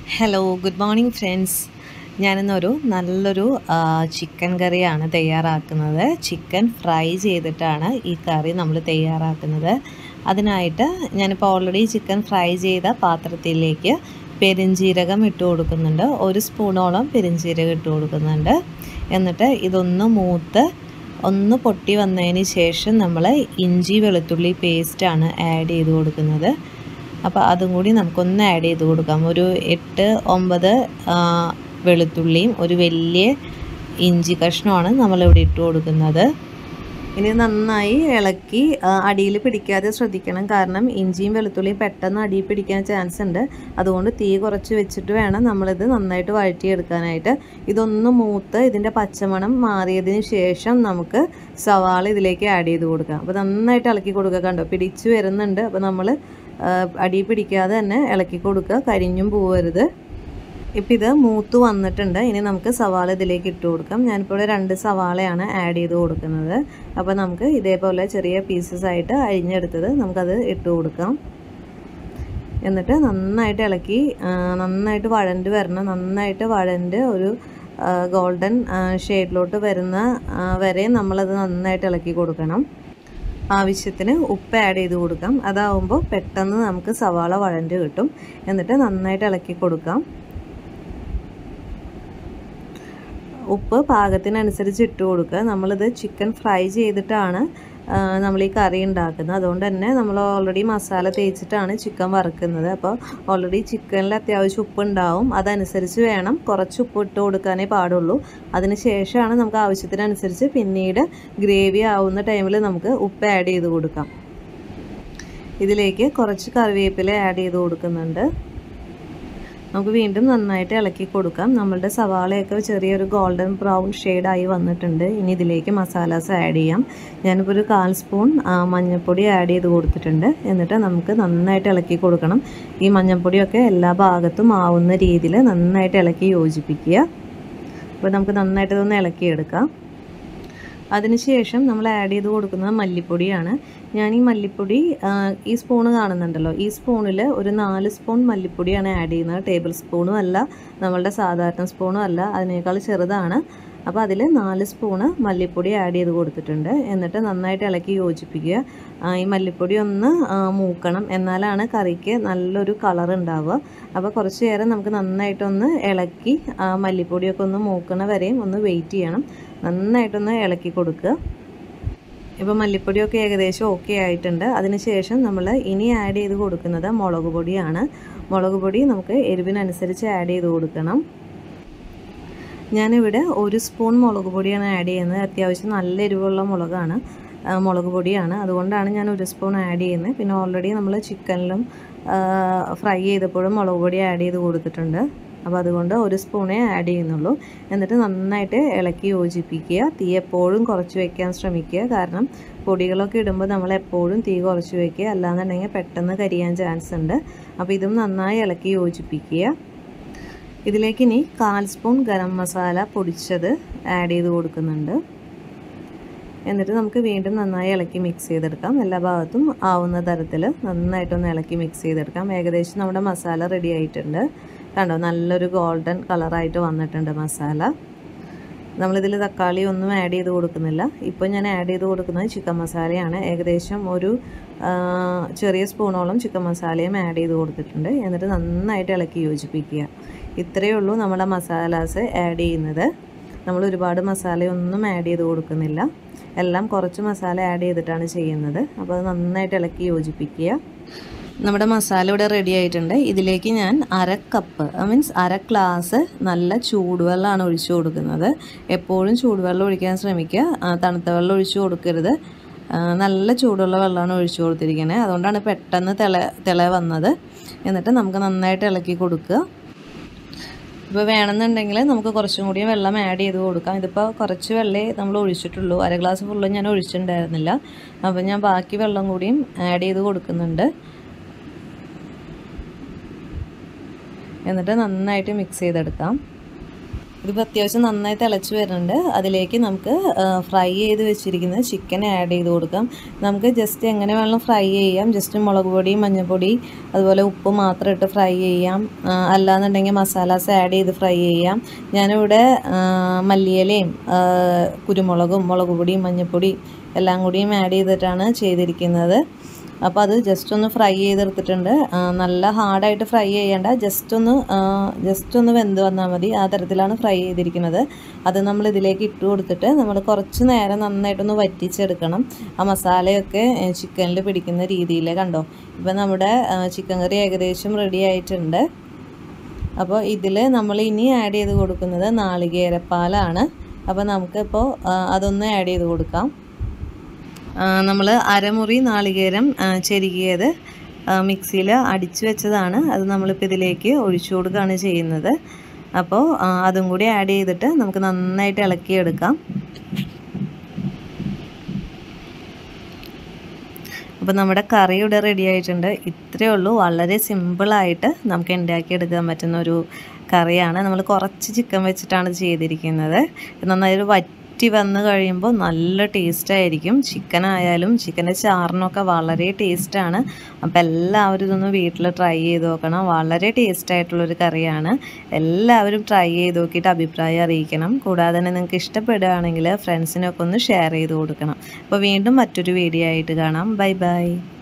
Hello good morning friends. ഞാനിന്നൊരു നല്ലൊരു chicken കറിയാണ് തയ്യാറാക്കുന്നത്. ചിക്കൻ ഫ്രൈ ചെയ്തിട്ടാണ് ഈ കറി നമ്മൾ തയ്യാറാക്കുന്നത്. അതിനായിട്ട് ഞാനിപ്പോൾ ഓൾറെഡി ചിക്കൻ ഫ്രൈ ചെയ്ത പാത്രത്തിലേക്ക് പെരുംജീരകം ഇട്ട് കൊടുക്കുന്നുണ്ട്. 1 സ്പൂണോളം പെരുംജീരകം ഇട്ട് കൊടുക്കുന്നുണ്ട്. എന്നിട്ട് ഇതൊന്ന് മൂത്ത് ഒന്ന് പൊട്ടി വന്നതിന് ശേഷം നമ്മൾ ഇഞ്ചി വെളുത്തുള്ളി പേസ്റ്റാണ് ആഡ് ചെയ്ത് കൊടുക്കുന്നത്. അപ്പോൾ അതും കൂടി നമുക്കൊന്ന് ആഡ് ചെയ്ത് കൊടുക്കാം. ഒരു 8-9 വെളുത്തുള്ളിയും ഒരു വലിയ ഇഞ്ചി കഷ്ണമാണ് നമ്മളിവിടെ ഇട്ട് കൊടുക്കുന്നത്. ഇനി നന്നായി ഇളക്കി അടിയിൽ പിടിക്കാതെ ശ്രദ്ധിക്കണം. കാരണം ഇഞ്ചിയും വെളുത്തുള്ളിയും പെട്ടെന്ന് അടിയിൽ പിടിക്കാൻ ചാൻസ് ഉണ്ട്. അതുകൊണ്ട് തീ കുറച്ച് വെച്ചിട്ട് വേണം നമ്മളിത് നന്നായിട്ട് വഴറ്റിയെടുക്കാനായിട്ട്. ഇതൊന്ന് മൂത്ത് ഇതിൻ്റെ പച്ചമണം മാറിയതിന് ശേഷം നമുക്ക് സവാള ഇതിലേക്ക് ആഡ് ചെയ്ത് കൊടുക്കാം. അപ്പോൾ നന്നായിട്ട് ഇളക്കി കൊടുക്കുക. കണ്ടോ, പിടിച്ച് വരുന്നുണ്ട്. അപ്പോൾ നമ്മൾ അടി പിടിക്കാതെ തന്നെ ഇളക്കി കൊടുക്കുക, കരിഞ്ഞും പോവരുത്. ഇപ്പം ഇത് മൂത്ത് വന്നിട്ടുണ്ട്. ഇനി നമുക്ക് സവാള ഇതിലേക്ക് ഇട്ട് കൊടുക്കാം. ഞാനിപ്പോൾ ഇവിടെ 2 സവാളയാണ് ആഡ് ചെയ്ത് കൊടുക്കുന്നത്. അപ്പോൾ നമുക്ക് ഇതേപോലെ ചെറിയ പീസസ് ആയിട്ട് അരിഞ്ഞെടുത്തത് നമുക്കത് ഇട്ട് കൊടുക്കാം. എന്നിട്ട് നന്നായിട്ട് ഇളക്കി നന്നായിട്ട് വഴണ്ട് വരണം. നന്നായിട്ട് വഴണ്ട് ഒരു ഗോൾഡൻ ഷെയ്ഡിലോട്ട് വരുന്ന വരെ നമ്മളത് നന്നായിട്ട് ഇളക്കി കൊടുക്കണം. ആവശ്യത്തിന് ഉപ്പ് ആഡ് ചെയ്ത് കൊടുക്കാം. അതാവുമ്പോൾ പെട്ടെന്ന് നമുക്ക് സവാള വഴണ്ട് കിട്ടും. എന്നിട്ട് നന്നായിട്ട് ഇളക്കി കൊടുക്കാം. ഉപ്പ് പാകത്തിനനുസരിച്ച് ഇട്ട് കൊടുക്കുക. നമ്മളിത് ചിക്കൻ ഫ്രൈ ചെയ്തിട്ടാണ് നമ്മൾ ഈ കറി ഉണ്ടാക്കുന്നത്. അതുകൊണ്ട് തന്നെ നമ്മൾ ഓൾറെഡി മസാല തേച്ചിട്ടാണ് ചിക്കൻ വറുക്കുന്നത്. അപ്പോൾ ഓൾറെഡി ചിക്കനിൽ അത്യാവശ്യം ഉപ്പ് ഉണ്ടാവും. അതനുസരിച്ച് വേണം കുറച്ച് ഉപ്പ് ഇട്ട് കൊടുക്കാനേ പാടുള്ളൂ. അതിന് ശേഷമാണ് നമുക്ക് ആവശ്യത്തിനനുസരിച്ച് പിന്നീട് ഗ്രേവി ആവുന്ന ടൈമിൽ നമുക്ക് ഉപ്പ് ആഡ് ചെയ്ത് കൊടുക്കാം. ഇതിലേക്ക് കുറച്ച് കറിവേപ്പില ആഡ് ചെയ്ത് കൊടുക്കുന്നുണ്ട്. നമുക്ക് വീണ്ടും നന്നായിട്ട് ഇളക്കി കൊടുക്കാം. നമ്മളുടെ സവാളയൊക്കെ ചെറിയൊരു ഗോൾഡൻ ബ്രൗൺ ഷെയ്ഡായി വന്നിട്ടുണ്ട്. ഇനി ഇതിലേക്ക് മസാലാസ് ആഡ് ചെയ്യാം. ഞാനിപ്പോൾ ഒരു 1/4 സ്പൂൺ മഞ്ഞൾപ്പൊടി ആഡ് ചെയ്ത് കൊടുത്തിട്ടുണ്ട്. എന്നിട്ട് നമുക്ക് നന്നായിട്ട് ഇളക്കി കൊടുക്കണം. ഈ മഞ്ഞൾപ്പൊടിയൊക്കെ എല്ലാ ഭാഗത്തും ആവുന്ന രീതിയിൽ നന്നായിട്ട് ഇളക്കി യോജിപ്പിക്കുക. അപ്പോൾ നമുക്ക് നന്നായിട്ട് ഇതൊന്ന് ഇളക്കിയെടുക്കാം. അതിനുശേഷം നമ്മൾ ആഡ് ചെയ്ത് കൊടുക്കുന്നത് മല്ലിപ്പൊടിയാണ്. ഞാൻ ഈ മല്ലിപ്പൊടി ഈ സ്പൂണ് കാണുന്നുണ്ടല്ലോ, ഈ സ്പൂണിൽ ഒരു 4 സ്പൂൺ മല്ലിപ്പൊടിയാണ് ആഡ് ചെയ്യുന്നത്. ടേബിൾ സ്പൂണും അല്ല, നമ്മളുടെ സാധാരണ സ്പൂണും അല്ല, അതിനേക്കാൾ ചെറുതാണ്. അപ്പോൾ അതിൽ 4 സ്പൂണ് മല്ലിപ്പൊടി ആഡ് ചെയ്ത് കൊടുത്തിട്ടുണ്ട്. എന്നിട്ട് നന്നായിട്ട് ഇളക്കി യോജിപ്പിക്കുക. ഈ മല്ലിപ്പൊടി ഒന്ന് മൂക്കണം, എന്നാലാണ് കറിക്ക് നല്ലൊരു കളർ ഉണ്ടാവുക. അപ്പോൾ കുറച്ച് നേരം നമുക്ക് നന്നായിട്ടൊന്ന് ഇളക്കി മല്ലിപ്പൊടിയൊക്കെ ഒന്ന് മൂക്കണ വരെയും ഒന്ന് വെയിറ്റ് ചെയ്യണം. നന്നായിട്ടൊന്ന് ഇളക്കി കൊടുക്കുക. ഇപ്പോൾ മല്ലിപ്പൊടിയൊക്കെ ഏകദേശം ഓക്കെ ആയിട്ടുണ്ട്. അതിനുശേഷം നമ്മൾ ഇനി ആഡ് ചെയ്ത് കൊടുക്കുന്നത് മുളക് പൊടിയാണ്. മുളക് പൊടി നമുക്ക് എരിവിനനുസരിച്ച് ആഡ് ചെയ്ത് കൊടുക്കണം. ഞാനിവിടെ 1 സ്പൂൺ മുളക് പൊടിയാണ് ആഡ് ചെയ്യുന്നത്. അത്യാവശ്യം നല്ല എരിവുള്ള മുളക് പൊടിയാണ്. അതുകൊണ്ടാണ് ഞാൻ 1 സ്പൂൺ ആഡ് ചെയ്യുന്നത്. പിന്നെ ഓൾറെഡി നമ്മൾ ചിക്കനിലും ഫ്രൈ ചെയ്തപ്പോഴും മുളക് പൊടി ആഡ് ചെയ്ത് കൊടുത്തിട്ടുണ്ട്. അപ്പോൾ അതുകൊണ്ട് 1 സ്പൂണേ ആഡ് ചെയ്യുന്നുള്ളൂ. എന്നിട്ട് നന്നായിട്ട് ഇളക്കി യോജിപ്പിക്കുക. തീ എപ്പോഴും കുറച്ച് വയ്ക്കാൻ ശ്രമിക്കുക. കാരണം പൊടികളൊക്കെ ഇടുമ്പോൾ നമ്മൾ എപ്പോഴും തീ കുറച്ച് വയ്ക്കുക, അല്ലാന്നുണ്ടെങ്കിൽ പെട്ടെന്ന് കരിയാൻ ചാൻസ് ഉണ്ട്. അപ്പോൾ ഇതും നന്നായി ഇളക്കി യോജിപ്പിക്കുക. ഇതിലേക്ക് ഇനി 1/4 സ്പൂൺ ഗരം മസാല പൊടിച്ചത് ആഡ് ചെയ്ത് കൊടുക്കുന്നുണ്ട്. എന്നിട്ട് നമുക്ക് വീണ്ടും നന്നായി ഇളക്കി മിക്സ് ചെയ്തെടുക്കാം. എല്ലാ ഭാഗത്തും ആവുന്ന തരത്തിൽ നന്നായിട്ടൊന്ന് ഇളക്കി മിക്സ് ചെയ്തെടുക്കാം. ഏകദേശം നമ്മുടെ മസാല റെഡി ആയിട്ടുണ്ട്. കണ്ടോ, നല്ലൊരു ഗോൾഡൻ കളറായിട്ട് വന്നിട്ടുണ്ട് മസാല. നമ്മളിതിൽ തക്കാളി ഒന്നും ആഡ് ചെയ്ത് കൊടുക്കുന്നില്ല. ഇപ്പോൾ ഞാൻ ആഡ് ചെയ്ത് കൊടുക്കുന്നത് ചിക്കൻ മസാലയാണ്. ഏകദേശം ഒരു ചെറിയ സ്പൂണോളം ചിക്കൻ മസാലയും ആഡ് ചെയ്ത് കൊടുത്തിട്ടുണ്ട്. എന്നിട്ട് നന്നായിട്ട് ഇളക്കി യോജിപ്പിക്കുക. ഇത്രയേ ഉള്ളൂ നമ്മുടെ മസാലാസ് ആഡ് ചെയ്യുന്നത്. നമ്മൾ ഒരുപാട് മസാലയൊന്നും ആഡ് ചെയ്ത് കൊടുക്കുന്നില്ല. എല്ലാം കുറച്ച് മസാല ആഡ് ചെയ്തിട്ടാണ് ചെയ്യുന്നത്. അപ്പോൾ അത് നന്നായിട്ട് ഇളക്കി യോജിപ്പിക്കുക. നമ്മുടെ മസാല ഇവിടെ റെഡി ആയിട്ടുണ്ട്. ഇതിലേക്ക് ഞാൻ 1/2 കപ്പ് മീൻസ് 1/2 ഗ്ലാസ് നല്ല ചൂടുവെള്ളമാണ് ഒഴിച്ചു കൊടുക്കുന്നത്. എപ്പോഴും ചൂടുവെള്ളം ഒഴിക്കാൻ ശ്രമിക്കുക. തണുത്ത വെള്ളം ഒഴിച്ചു കൊടുക്കരുത്. നല്ല ചൂടുള്ള വെള്ളമാണ് ഒഴിച്ചു കൊടുത്തിരിക്കുന്നത്. അതുകൊണ്ടാണ് പെട്ടെന്ന് തിള വന്നത്. എന്നിട്ട് നമുക്ക് നന്നായിട്ട് ഇളക്കി കൊടുക്കുക. ഇപ്പോൾ വേണമെന്നുണ്ടെങ്കിൽ നമുക്ക് കുറച്ചും കൂടി വെള്ളം ആഡ് ചെയ്ത് കൊടുക്കാം. ഇതിപ്പോൾ കുറച്ച് വെള്ളമേ നമ്മൾ ഒഴിച്ചിട്ടുള്ളൂ. 1/2 ഗ്ലാസ് ഫുള്ളും ഞാൻ ഒഴിച്ചിട്ടുണ്ടായിരുന്നില്ല. അപ്പോൾ ഞാൻ ബാക്കി വെള്ളം കൂടിയും ആഡ് ചെയ്ത് കൊടുക്കുന്നുണ്ട്. എന്നിട്ട് നന്നായിട്ട് മിക്സ് ചെയ്തെടുക്കാം. ഇതിപ്പോൾ അത്യാവശ്യം നന്നായി തിളച്ച് വരുന്നുണ്ട്. അതിലേക്ക് നമുക്ക് ഫ്രൈ ചെയ്ത് വെച്ചിരിക്കുന്ന ചിക്കൻ ആഡ് ചെയ്ത് കൊടുക്കാം. നമുക്ക് ജസ്റ്റ് എങ്ങനെ വേണമെങ്കിലും ഫ്രൈ ചെയ്യാം. ജസ്റ്റ് മുളക് പൊടി, മഞ്ഞൾപ്പൊടി, അതുപോലെ ഉപ്പ് മാത്രം ഇട്ട് ഫ്രൈ ചെയ്യാം. അല്ലാന്നുണ്ടെങ്കിൽ മസാലാസ് ആഡ് ചെയ്ത് ഫ്രൈ ചെയ്യാം. ഞാനിവിടെ മല്ലിയിലയും കുരുമുളകും, മുളക് പൊടിയും, മഞ്ഞൾപ്പൊടി എല്ലാം കൂടിയും ആഡ് ചെയ്തിട്ടാണ് ചെയ്തിരിക്കുന്നത്. അപ്പോൾ അത് ജസ്റ്റ് ഒന്ന് ഫ്രൈ ചെയ്തെടുത്തിട്ടുണ്ട്. നല്ല ഹാർഡായിട്ട് ഫ്രൈ ചെയ്യേണ്ട, ജസ്റ്റ് ഒന്ന് വെന്ത് വന്നാൽ മതി. ആ തരത്തിലാണ് ഫ്രൈ ചെയ്തിരിക്കുന്നത്. അത് നമ്മൾ ഇതിലേക്ക് ഇട്ട് കൊടുത്തിട്ട് നമ്മൾ കുറച്ച് നേരം നന്നായിട്ടൊന്ന് വറ്റിച്ചെടുക്കണം. ആ മസാലയൊക്കെ ചിക്കനിൽ പിടിക്കുന്ന രീതിയിൽ. കണ്ടോ, ഇപ്പോൾ നമ്മുടെ ചിക്കൻ കറി ഏകദേശം റെഡി ആയിട്ടുണ്ട്. അപ്പോൾ ഇതിൽ നമ്മൾ ഇനി ആഡ് ചെയ്ത് കൊടുക്കുന്നത് നാളികേരപ്പാലാണ്. അപ്പോൾ നമുക്കിപ്പോൾ അതൊന്ന് ആഡ് ചെയ്ത് കൊടുക്കാം. നമ്മൾ അരമുറി നാളികേരം ചെരുകിയത് മിക്സിയിൽ അടിച്ചു വെച്ചതാണ്. അത് നമ്മളിപ്പോൾ ഇതിലേക്ക് ഒഴിച്ചു കൊടുക്കുകയാണ് ചെയ്യുന്നത്. അപ്പോൾ അതും കൂടി ആഡ് ചെയ്തിട്ട് നമുക്ക് നന്നായിട്ട് ഇളക്കിയെടുക്കാം. അപ്പോൾ നമ്മുടെ കറി ഇവിടെ റെഡി ആയിട്ടുണ്ട്. ഇത്രയേ ഉള്ളൂ. വളരെ സിമ്പിളായിട്ട് നമുക്ക് ഉണ്ടാക്കിയെടുക്കാൻ പറ്റുന്ന ഒരു കറിയാണ്. നമ്മൾ കുറച്ച് ചിക്കൻ വെച്ചിട്ടാണ് ചെയ്തിരിക്കുന്നത്. നന്നായൊരു വറ്റി വന്ന് കഴിയുമ്പോൾ നല്ല ടേസ്റ്റായിരിക്കും. ചിക്കനായാലും ചിക്കൻ്റെ ചാറിനൊക്കെ വളരെ ടേസ്റ്റാണ്. അപ്പോൾ എല്ലാവരും ഇതൊന്ന് വീട്ടിൽ ട്രൈ ചെയ്ത് നോക്കണം. വളരെ ടേസ്റ്റായിട്ടുള്ളൊരു കറിയാണ്. എല്ലാവരും ട്രൈ ചെയ്ത് നോക്കിയിട്ട് അഭിപ്രായം അറിയിക്കണം. കൂടാതെ തന്നെ നിങ്ങൾക്ക് ഇഷ്ടപ്പെടുകയാണെങ്കിൽ ഫ്രണ്ട്സിനൊക്കെ ഒന്ന് ഷെയർ ചെയ്ത് കൊടുക്കണം. അപ്പോൾ വീണ്ടും മറ്റൊരു വീഡിയോ ആയിട്ട് കാണാം. Bye by.